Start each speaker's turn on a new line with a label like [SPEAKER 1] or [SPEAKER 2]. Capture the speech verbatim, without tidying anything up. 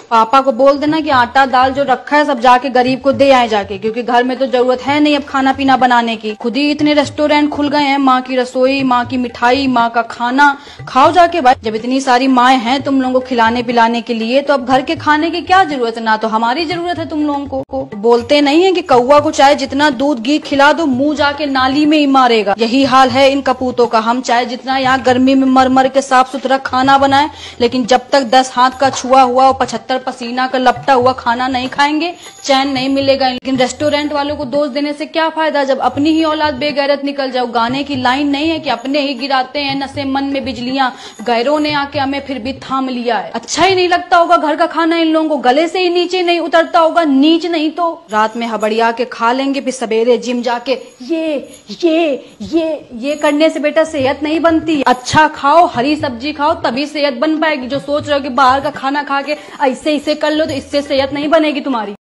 [SPEAKER 1] पापा को बोल देना कि आटा दाल जो रखा है सब जाके गरीब को दे आए जाके, क्योंकि घर में तो जरूरत है नहीं अब खाना पीना बनाने की। खुद ही इतने रेस्टोरेंट खुल गए हैं, माँ की रसोई, माँ की मिठाई, माँ का खाना खाओ जाके भाई। जब इतनी सारी माएँ हैं तुम लोगों को खिलाने पिलाने के लिए, तो अब घर के खाने की क्या जरूरत है? ना तो हमारी जरूरत है तुम लोगों को। बोलते नहीं है कि कौवा को चाहे जितना दूध घी खिला दो मुंह जाके नाली में ही मारेगा। यही हाल है इन कपूतों का। हम चाहे जितना यहाँ गर्मी में मर मर के साफ सुथरा खाना बनाए, लेकिन जब तक दस हाथ का छुआ हुआ और पचहत्तर पसीना का लपटा हुआ खाना नहीं खाएंगे चैन नहीं मिलेगा। लेकिन रेस्टोरेंट वालों को दोष देने से क्या फायदा जब अपनी ही औलाद बेगैरत निकल जाओ। गाने की लाइन नहीं है कि अपने ही गिराते हैं नशे मन में बिजलियां, गैरों ने आके हमें फिर भी थाम लिया है। अच्छा ही नहीं लगता होगा घर का खाना इन लोगों को, गले से ही नीचे नहीं उतरता होगा। नीच नहीं तो रात में हबड़िया के खा लेंगे, फिर सवेरे जिम जाके ये ये ये ये करने से बेटा सेहत नहीं बनती। अच्छा खाओ, हरी सब्जी खाओ, तभी सेहत बन पाएगी। जो सोच रहे हो कि बाहर का खाना खा के ऐसे ऐसे कर लो तो इससे सेहत नहीं बनेगी तुम्हारी।